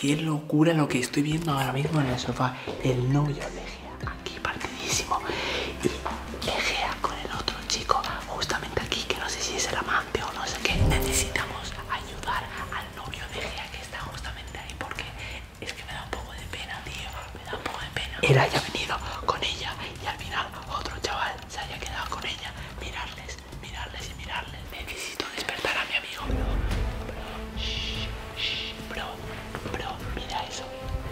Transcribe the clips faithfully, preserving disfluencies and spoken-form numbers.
qué locura lo que estoy viendo ahora mismo en el sofá. El novio de Egea aquí partidísimo y Egea con el otro chico justamente aquí, que no sé si es el amante o no sé qué. Necesitamos ayudar al novio de Egea que está justamente ahí, porque es que me da un poco de pena, tío. Me da un poco de pena. Él haya venido con ella y al final otro chaval se haya quedado con ella. Mirarles, mirarles y mirarles. Necesito despertar a mi amigo, bro. Bro, shh, shh, bro, bro, mira eso.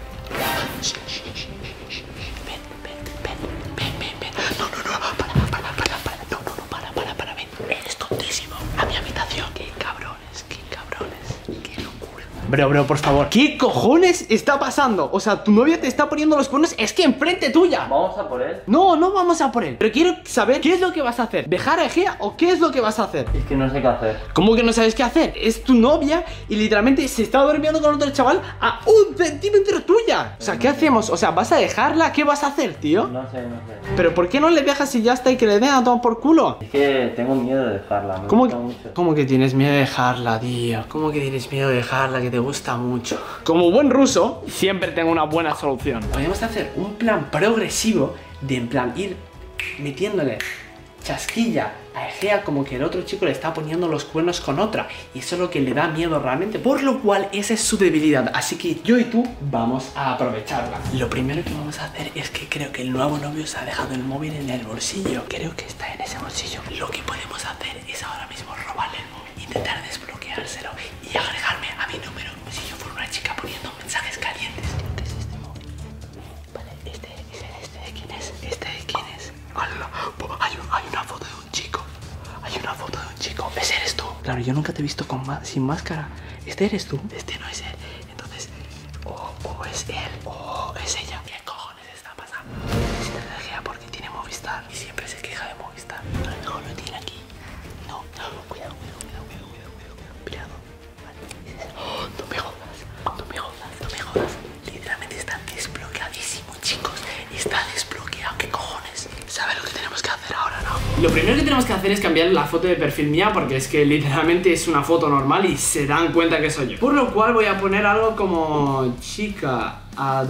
Shh, shh, shh, shh. Ven, ven, ven, ven, ven, ven. No, no, no, para, para, para, para. No, no, no, para, para, para, ven. Eres tontísimo. A mi habitación. Qué cabrones, qué cabrones. Qué locura. Bro, bro, por favor. ¿Qué cojones está pasando? O sea, tu novia te está poniendo los cuernos. Es que enfrente tuya. ¿Vamos a por él? No, no vamos a por él. Pero quiero saber qué es lo que vas a hacer. ¿Dejar a Egea o qué es lo que vas a hacer? Es que no sé qué hacer. ¿Cómo que no sabes qué hacer? Es tu novia y literalmente se está durmiendo con otro chaval a un centímetro tuya. O sea, ¿qué hacemos? O sea, ¿vas a dejarla? ¿Qué vas a hacer, tío? No sé, no sé. ¿Pero por qué no le dejas y ya está y que le den a tomar por culo? Es que tengo miedo de dejarla. Me ¿Cómo gusta que, mucho. ¿Cómo que tienes miedo de dejarla, tío? ¿Cómo que tienes miedo de dejarla que te gusta mucho? Como buen ruso, siempre tengo una buena solución. Podemos hacer un plan progresivo de en plan ir metiéndole chasquilla a Egea como que el otro chico le está poniendo los cuernos con otra, y eso es lo que le da miedo realmente, por lo cual esa es su debilidad. Así que yo y tú vamos a aprovecharla. Lo primero que vamos a hacer es que creo que el nuevo novio se ha dejado el móvil en el bolsillo. Creo que está en ese bolsillo. Lo que podemos hacer es ahora mismo robarle el móvil, intentar desbloqueárselo y agregarme a mi número si yo fuera una chica poniendo mensajes calientes. ¿Qué es este móvil? Vale, este, este, este de quién es. Este de quién es. ¡Hala! Hay, un, hay una foto de un chico. Hay una foto de un chico. ¿Ese eres tú? Claro, yo nunca te he visto con sin máscara. ¿Este eres tú? Este no es él. Entonces, o, o es él o es ella. ¿Qué cojones está pasando? Necesito energía porque tiene Movistar y siempre se queja de Movistar. A lo mejor lo tiene aquí. No, no, cuidado, cuidado, cuidado, cuidado, cuidado, cuidado, cuidado. Vale. Oh, no me jodas, no me jodas, no me jodas. Literalmente está desbloqueadísimo, chicos. Está desbloqueado. ¿Qué cojones? ¿Sabes lo que tenemos que hacer ahora, no? Lo primero que tenemos que hacer es cambiar la foto de perfil mía, porque es que literalmente es una foto normal y se dan cuenta que soy yo. Por lo cual voy a poner algo como chica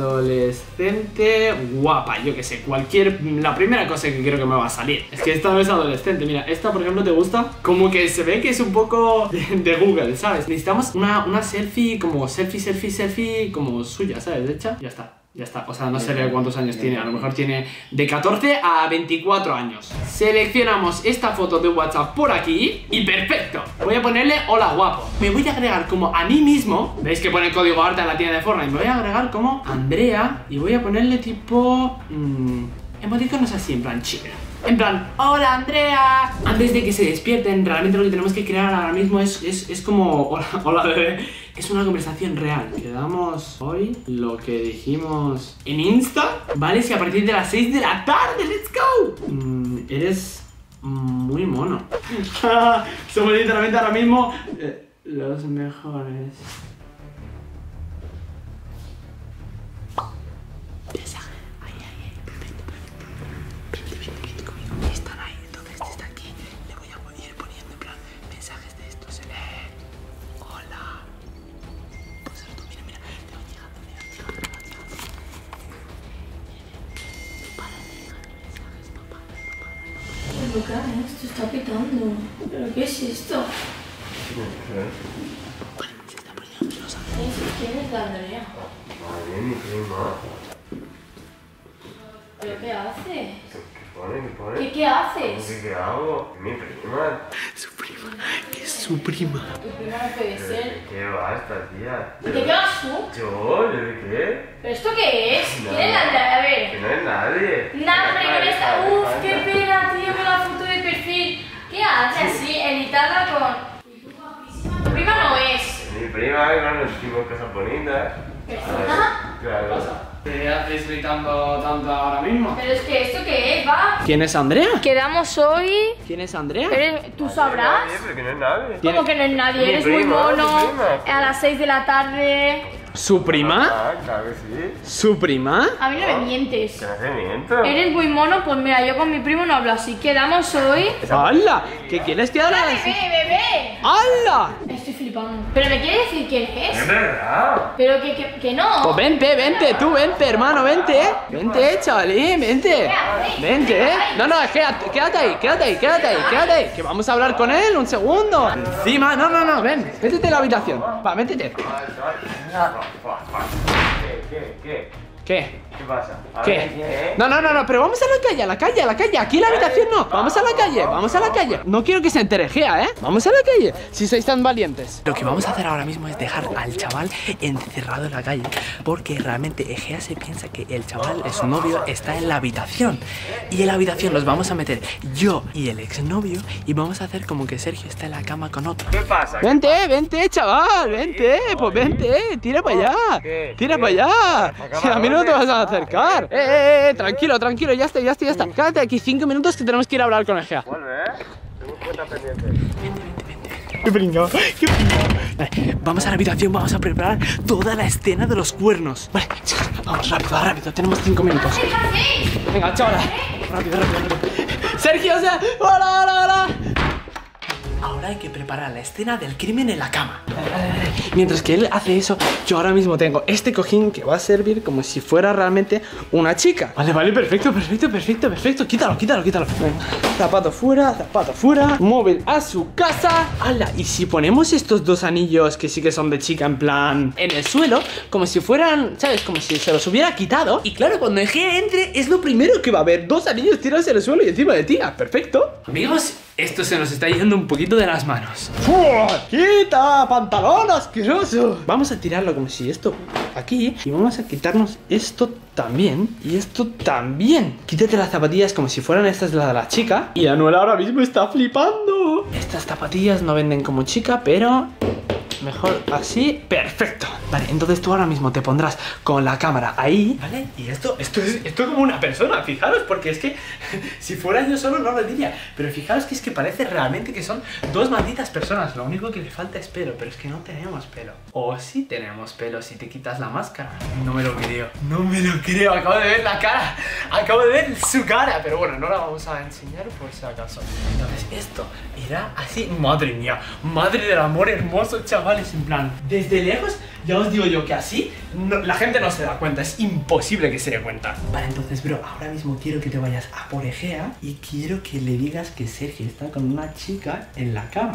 adolescente guapa, yo que sé, cualquier, la primera cosa que creo que me va a salir. Es que esta no es adolescente, mira, esta por ejemplo, ¿te gusta? Como que se ve que es un poco de, de Google, ¿sabes? Necesitamos una, una selfie, como selfie, selfie, selfie, como suya, ¿sabes? Hecha, ya está. Ya está, o sea, no sé cuántos años tiene. A lo mejor tiene de catorce a veinticuatro años. Seleccionamos esta foto de WhatsApp por aquí y perfecto. Voy a ponerle hola guapo. Me voy a agregar como a mí mismo. ¿Veis que pone el código arte en la tienda de Fortnite? Me voy a agregar como Andrea y voy a ponerle tipo mmm, emoticonos así, en plan chill. En plan, hola Andrea. Antes de que se despierten, realmente lo que tenemos que crear ahora mismo es, es, es como, hola, hola bebé. Es una conversación real. Quedamos hoy lo que dijimos en Insta, ¿vale? Si a partir de las seis de la tarde, let's go. mm, Eres muy mono. Somos literalmente ahora mismo eh, los mejores. Esto está pitando. ¿Pero qué es esto? Vale, se está poniendo celosa. ¿Quién es la Andrea? Madre, mi prima. ¿Pero qué haces? ¿Qué pone? ¿Qué pone? ¿Qué, qué haces? ¿Qué, qué hago? Mi prima. Su prima, que es su prima. Tu prima no puede ser. ¿Qué va esta tía? ¿De qué vas tú? ¿Yo? ¿Yo de qué? ¿Pero esto qué es? No. ¿Quién es la Andrea? A Que ver. no es nadie. Nah, hombre, que me está... Vale, Uf, vale, qué vale. pena, tío, con la foto de perfil. ¿Qué haces así? Editarla con... Tu prima no es. Mi prima, que no nos hicimos cosas bonitas. ¿Persona? Claro. ¿Qué haces gritando tanto ahora mismo? Pero es que, ¿esto qué es? Va. ¿Quién es Andrea? Quedamos hoy... ¿Quién es Andrea? Eres- ¿Tú sabrás? Nadie, pero que no es nadie. ¿Quién- ¿Cómo que no es nadie? Mi Eres muy prima, mono. mi prima. A las seis de la tarde. ¿Su prima? Ah, claro que sí. ¿Su prima? A mí no me mientes. Que no se miento. Eres muy mono, pues mira, yo con mi primo no hablo así. Quedamos hoy. ¡Hala! ¿Qué quieres que haga? ¡Bebé, bebé! ¡Hala! Estoy flipando. flipando. ¿Pero me quiere decir quién Es es? verdad. Pero que, que, que no. Pues vente, vente, tú vente, hermano, vente. Vente, chavalín, vente. Vente. No, no, quédate, quédate ahí, quédate ahí, quédate ahí, quédate ahí. Que vamos a hablar con él, un segundo. Encima, no, no, no, ven. Métete en la habitación. Va, métete. ¿Qué, qué, qué? ¿Qué? ¿Qué pasa? A ver, ¿quién ¿Qué? es? No, no, no, no, pero vamos a la calle, a la calle, a la calle. Aquí en la habitación no. Vamos a la calle, vamos a la calle. No quiero que se entere Gea, ¿eh? Vamos a la calle, si sois tan valientes. Lo que vamos a hacer ahora mismo es dejar al chaval encerrado en la calle, porque realmente Gea se piensa que el chaval, su novio, está en la habitación. Y en la habitación los vamos a meter yo y el exnovio y vamos a hacer como que Sergio está en la cama con otro. ¿Qué pasa? Vente, vente, chaval, vente, pues vente, tira para allá, ¿Qué? tira ¿Qué? para allá. ¿Acá Si a mí no te dónde? vas a acercar. Eh, eh, eh, tranquilo, tranquilo, ya está, ya está, ya está. Quédate aquí cinco minutos que tenemos que ir a hablar con el Gea. Vuelve, ¿eh? Tengo cuenta pendiente. Qué pringao, qué pringao. Vale, vamos a la habitación, vamos a preparar toda la escena de los cuernos. Vale, chicos, vamos rápido, rápido, tenemos cinco minutos. ¿Qué hacéis? Venga, chavala, rápido, rápido, rápido. Sergio, o sea, hola, hola, hola. Ahora hay que preparar la escena del crimen en la cama. Vale, vale, vale. Mientras que él hace eso, yo ahora mismo tengo este cojín que va a servir como si fuera realmente una chica. Vale, vale, perfecto, perfecto, perfecto, perfecto. Quítalo, quítalo, quítalo. Venga, zapato fuera, zapato fuera. Móvil a su casa. ¡Hala! Y si ponemos estos dos anillos que sí que son de chica en plan en el suelo, como si fueran, ¿sabes? Como si se los hubiera quitado. Y claro, cuando Gea entre es lo primero que va a ver. Dos anillos tirados en el suelo y encima de ti. Ah, perfecto. Amigos, esto se nos está yendo un poquito de las manos. ¡Fua! ¡Quita! ¡Pantalón asqueroso! Vamos a tirarlo como si esto aquí. Y vamos a quitarnos esto también. Y esto también. Quítate las zapatillas como si fueran estas de la de la chica. Y Anuel ahora mismo está flipando. Estas zapatillas no venden como chica, pero mejor así. Perfecto. Vale, entonces tú ahora mismo te pondrás con la cámara ahí, ¿vale? Y esto, esto es, esto es como una persona, fijaros, porque es que si fuera yo solo no lo diría. Pero fijaros que es que parece realmente que son dos malditas personas. Lo único que le falta es pelo, pero es que no tenemos pelo. O sí tenemos pelo si te quitas la máscara. No me lo creo, no me lo creo. Acabo de ver la cara, acabo de ver su cara. Pero bueno, no la vamos a enseñar por si acaso. Entonces esto irá así. Madre mía, madre del amor hermoso, chavales. En plan, desde lejos ya os digo yo que así no, la gente no se da cuenta, es imposible que se dé cuenta. Vale, entonces, bro, ahora mismo quiero que te vayas a por Egea y quiero que le digas que Sergio está con una chica en la cama.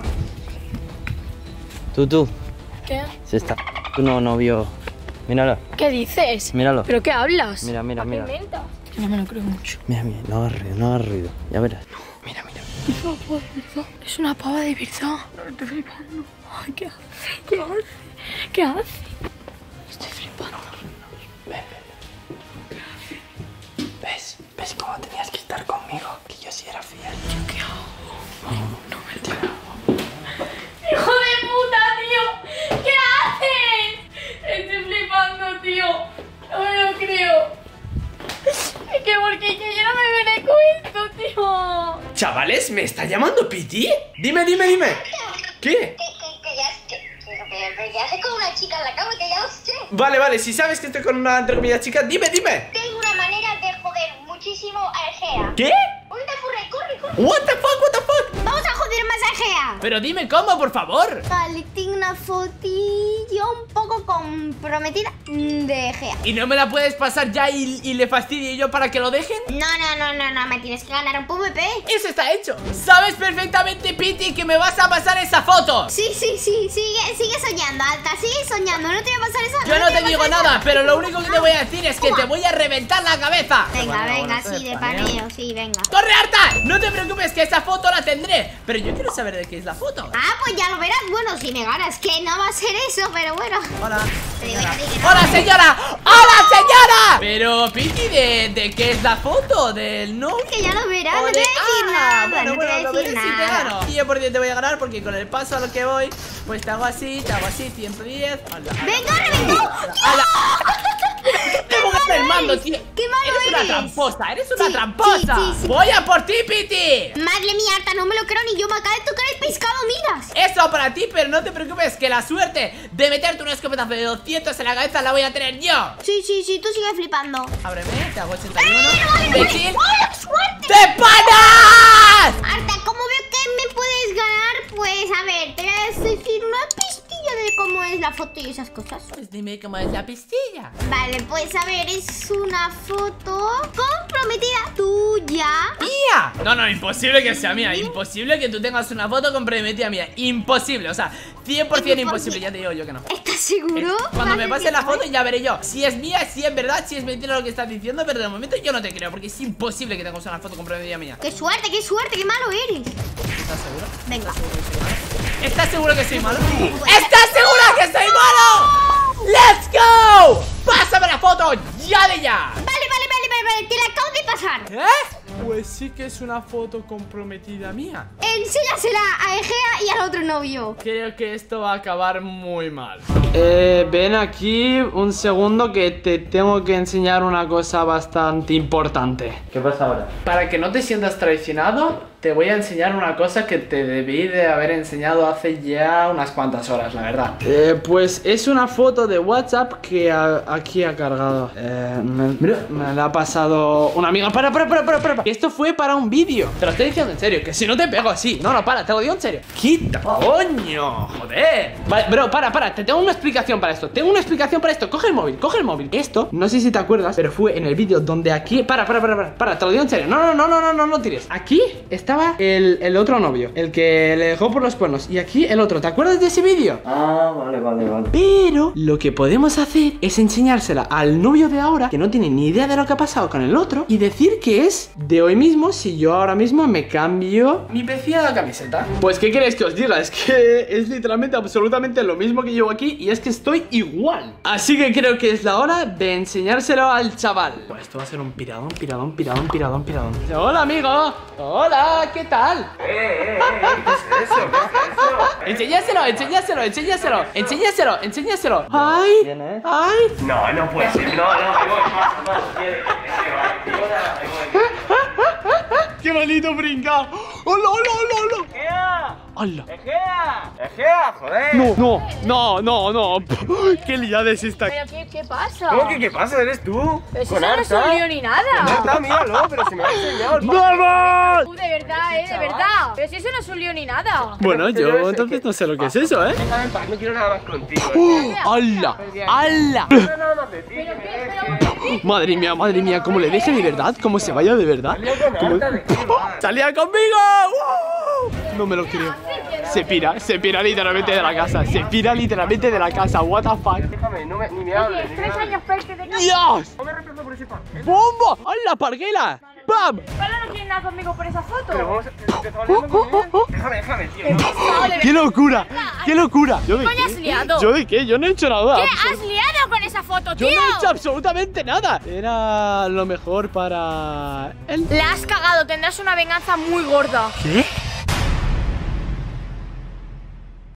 Tú, tú, ¿Qué? se está tu nuevo novio. Míralo, ¿Qué dices? míralo. ¿Pero qué hablas? Mira, mira, ¿A qué mira. inventas? No me lo creo mucho. Mira, mira, no hagas ruido, no hagas ruido. Ya verás. Mira, mira. Es una pava de verdad. Es una pava de verdad. Estoy flipando. Ay, ¿qué hace? ¿Qué hace? ¿Qué hace? Estoy flipando. Ven, ven. ¿Ves? ¿Ves cómo tenías que estar conmigo? Que yo sí era fiel. ¿Yo qué hago? No me lo creo. ¡Hijo de puta, tío! ¿Qué haces? Estoy flipando, tío. No me lo creo. Es que porque que yo no me merezco esto, tío. Chavales, ¿me está llamando Piti? Dime, dime, dime. ¿Qué? Que, que, que ya, que, que, que ya sé con una chica en la cama, que ya lo sé. Vale, vale, si sabes que estoy con una entre comillas chica, dime, dime. Tengo una manera de joder muchísimo a Egea. ¿Qué? Ponte a correr, corre, corre. What the fuck, what the fuck? Vamos a joder más a Egea. Pero dime cómo, por favor. Vale, tengo una fotillo un poco comprometida de Egea. ¿Y no me la puedes pasar ya y, y le fastidie yo para que lo dejen? No, no, no, no, no, me tienes que ganar un PvP. Eso está hecho. Sabes perfectamente, Piti, que me vas a pasar esa foto. Sí, sí, sí, sigue, sigue soñando, Alta, sigue soñando, no te voy a pasar esa. Yo no te voy a digo pasar nada, esa. pero lo único que te voy a decir es que te voy a reventar la cabeza. Venga, venga, sí, de paneo, sí, venga. ¡Corre, Arta! No te preocupes que esa foto la tendré. Pero yo quiero saber de qué es la foto. Ah, pues ya lo verás. Bueno, si me ganas, que no va a ser eso, pero bueno. Hola. Te digo, ya dije, no. ¡Hola, señora! ¡Hola, señora! Pero, Piti, ¿de, ¿de qué es la foto? ¿Del novio? Que ya lo verás, O no te de- voy a decir Ah, nada, bueno, no te bueno, voy a lo decir veré si te nada. gano. Y yo por diez te voy a ganar porque con el paso a lo que voy, pues te hago así, te hago así, ciento diez. Hola. ¡Venga, reventó! ¡Hala! ¡Te voy a ganar el mando, tío! ¡Qué malo Eres una eres! tramposa, eres una Sí, tramposa. sí, sí, sí. ¡Voy a por ti, Piti! Madre mía, Arta, no me lo creo ni yo. Me acaba de tocar el pescado, miras. Eso para ti, pero no te preocupes que la suerte de meterte un escopetazo de doscientos en la cabeza la voy a tener yo. Sí, sí, sí, tú sigues flipando. Ábreme, te hago ochenta y uno. ¡Eh, vale, vale! ¡Imbécil! ¡Hola, suerte! ¡Te panas! Arta, como veo que me puedes ganar, pues a ver, te voy a decir una pista. cómo es la foto y esas cosas. Pues dime cómo es la pistilla. Vale, pues a ver, es una foto comprometida tuya. ¡Mía! No, no, imposible que sea mía. Imposible que tú tengas una foto comprometida mía. Imposible, o sea, cien por cien imposible. Ya te digo yo que no. ¿Estás seguro? Cuando me Vale, pase la vale. foto ya veré yo si es mía, si es verdad, si es mentira lo que estás diciendo. Pero de momento yo no te creo, porque es imposible que tengas una foto comprometida mía. Qué suerte, qué suerte, qué malo eres. ¿Estás seguro? Venga. ¿Estás seguro que soy malo? ¿Estás segura que soy malo? ¡Let's go! ¡Pásame la foto ya de ya! Vale, vale, vale, vale, vale, te la acabo de pasar. ¿Eh? Pues sí que es una foto comprometida mía. Enséñasela a Egea y al otro novio. Creo que esto va a acabar muy mal. Eh, ven aquí un segundo que te tengo que enseñar una cosa bastante importante. ¿Qué pasa ahora? Para que no te sientas traicionado, te voy a enseñar una cosa que te debí de haber enseñado hace ya unas cuantas horas, la verdad. Eh, pues es una foto de WhatsApp que a- aquí ha cargado. Eh, me, me la ha pasado una amiga. Para, para, para, para, para. Esto fue para un vídeo. Te lo estoy diciendo en serio, que si no te pego así. No, no, para, te lo digo en serio. Quita, coño, joder. Vale, bro, para, para, te tengo una explicación para esto. Tengo una explicación para esto. Coge el móvil, coge el móvil. Esto, no sé si te acuerdas, pero fue en el vídeo donde aquí. Para, para, para, para, para, te lo digo en serio. No, no, no, no, no, no, no tires. Aquí estaba el, el otro novio, el que le dejó por los cuernos. Y aquí el otro. ¿Te acuerdas de ese vídeo? Ah, vale, vale, vale. Pero lo que podemos hacer es enseñársela al novio de ahora, que no tiene ni idea de lo que ha pasado con el otro, y decir que es de hoy mismo si yo ahora mismo me cambio mi preciada camiseta. Pues ¿qué queréis que os diga? Es que es literalmente absolutamente lo mismo que llevo aquí, y es que estoy igual. Así que creo que es la hora de enseñárselo al chaval. Pues esto va a ser un piradón, piradón, piradón, piradón, piradón. Hola, amigo. Hola, ¿qué tal? ¡Eh, eh, eh! ¿Qué es eso? ¿Qué es eso? Enseñáselo, enseñáselo, enseñáselo, enseñáselo, enseñáselo. Ay, ¿Quién es? ay. No, no puede ser. No, no, ahí voy, pasa, pasa. Quiere, ese va, tío, ahí voy. ¡Qué bonito brincado! ¡Hola, hola, hola, hola! ¡Egea! ¡Hola! ¡Egea! ¡Egea, joder! No, no, no, no, no. ¡Qué liada es esta! ¿Pero qué, qué pasa? ¿Cómo que qué pasa? ¿Eres tú? Pero si Con eso no es un Arta. lío ni nada. Arta, míralo, pero se me ha enseñado el ¡Vamos! Uh, de verdad, eh, de verdad. Pero si eso no es un lío ni nada. Bueno, yo entonces no sé lo que es eso, ¿eh? Déjame en paz, no quiero nada más contigo. ¡Oh! ¡Hala! ¡Hala! No quiero nada más de ti, que ¿Pero me qué? dejes. ¿Pero qué? Madre mía, madre mía, cómo le deje de verdad, cómo se vaya de verdad. Salía con Arta, ¿de qué vas? ¡Salía conmigo! ¡Wow! No me lo creo. Se pira, se pira literalmente de la casa. Se pira literalmente de la casa. What the fuck. Déjame, no me, ni me hables. ni me Tres hables. años perte de casa. ¡Dios! No me reemplazo por ese pan. ¡Bomba! ¡Hala, parguela! ¡Pam! Pablo no quiere nada conmigo por esa Pero foto. vamos a empezar hablando con él. Déjame, déjame, tío. no. No, de ¡Qué locura! ¡Qué locura! ¿Yo de ¿Qué coño has qué? liado? ¿Yo de qué? Yo no he hecho nada. ¿Qué has liado con esa foto, Yo tío? no he hecho absolutamente nada. Era lo mejor para él. La has cagado, tendrás una venganza muy gorda. ¿Qué?